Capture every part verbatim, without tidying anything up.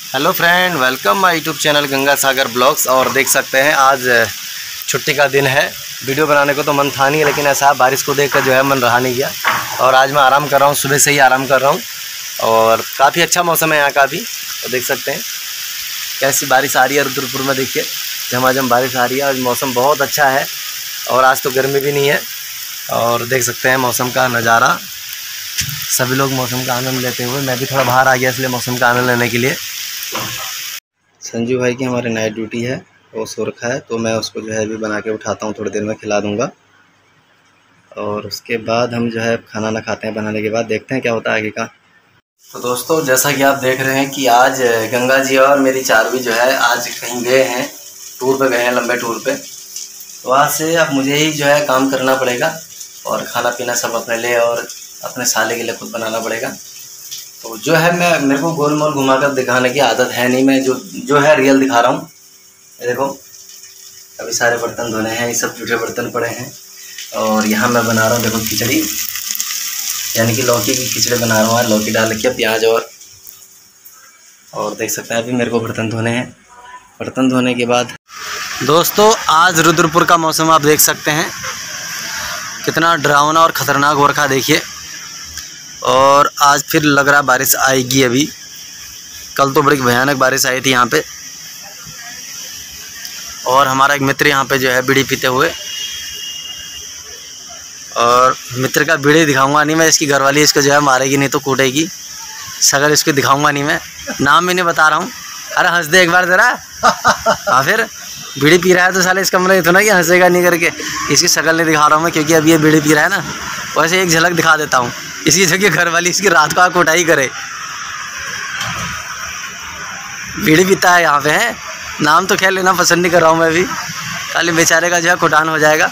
Hello friend, welcome my YouTube channel Ganga Sagar blogs. और देख सकते हैं आज छुट्टी का दिन है। वीडियो बनाने को तो मन था नहीं, लेकिन ऐसा बारिश को देखकर जो है मन रहा नहीं गया। और आज मैं आराम कर रहा हूँ, सुबह से ही आराम कर रहा हूँ और काफ़ी अच्छा मौसम है यहाँ का भी। तो देख सकते हैं कैसी बारिश आ रही है रुद्रपुर में। देखिए झमाझम बारिश आ रही है। आज मौसम बहुत अच्छा है और आज तो गर्मी भी नहीं है। और देख सकते हैं मौसम का नज़ारा, सभी लोग मौसम का आनंद लेते हुए। मैं भी थोड़ा बाहर आ गया इसलिए मौसम का आनंद लेने के लिए। संजू भाई की हमारी नाइट ड्यूटी है, वो सो रखा है, तो मैं उसको जो है अभी बना के उठाता हूँ, थोड़ी देर में खिला दूँगा। और उसके बाद हम जो है खाना ना खाते हैं, बनाने के बाद देखते हैं क्या होता है आगे का। तो दोस्तों जैसा कि आप देख रहे हैं कि आज गंगा जी और मेरी चारवी जो है आज कहीं गए हैं, टूर पे गए हैं, लंबे टूर पे। तो आज से अब मुझे ही जो है काम करना पड़ेगा और खाना पीना सब अपने लिए और अपने साले के लिए खुद बनाना पड़ेगा। तो जो है मैं मेरे को गोल मोल घुमाकर दिखाने की आदत है नहीं, मैं जो जो है रियल दिखा रहा हूँ। देखो अभी सारे बर्तन धोने हैं, ये सब जूठे बर्तन पड़े हैं। और यहाँ मैं बना रहा हूँ देखो खिचड़ी, यानी कि लौकी की खिचड़ी बना रहा हूँ, लौकी डाल के प्याज और और देख सकते हैं अभी मेरे को बर्तन धोने हैं। बर्तन धोने के बाद दोस्तों आज रुद्रपुर का मौसम आप देख सकते हैं कितना डरावना और ख़तरनाक हो रखा, देखिए। और आज फिर लग रहा बारिश आएगी। अभी कल तो बड़ी भयानक बारिश आई थी यहाँ पे। और हमारा एक मित्र यहाँ पे जो है बीड़ी पीते हुए, और मित्र का बीड़ी दिखाऊंगा नहीं मैं, इसकी घरवाली इसको जो है मारेगी नहीं तो कूटेगी। शक्ल इसको दिखाऊंगा नहीं मैं, नाम भी नहीं बता रहा हूँ। अरे हंस दे एक बार ज़रा। हाँ फिर बीड़ी पी रहा है तो साले इसका मतलब इतना कि हंसेगा नहीं करके। इसकी शक्ल नहीं दिखा रहा हूँ मैं, क्योंकि अभी ये बीड़ी पी रहा है ना, वैसे एक झलक दिखा देता हूँ। इसकी जगह घर वाली इसकी रात को कुटाई करे। बीड़ी पीता है यहाँ पे है, नाम तो खैर लेना पसंद नहीं कर रहा हूँ मैं भी, खाली बेचारे का जो है कुटान हो जाएगा।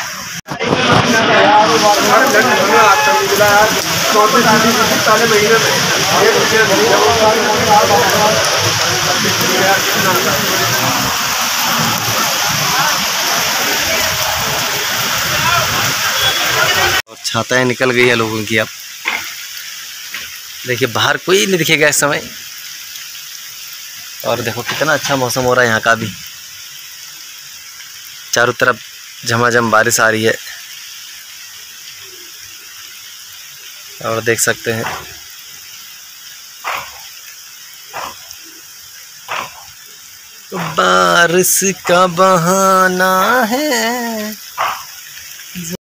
छाताएं निकल गई है लोगों की। अब देखिए बाहर कोई नहीं दिखेगा इस समय। और देखो कितना अच्छा मौसम हो रहा है यहाँ का भी, चारों तरफ झमाझम बारिश आ रही है। और देख सकते हैं बारिश का बहाना है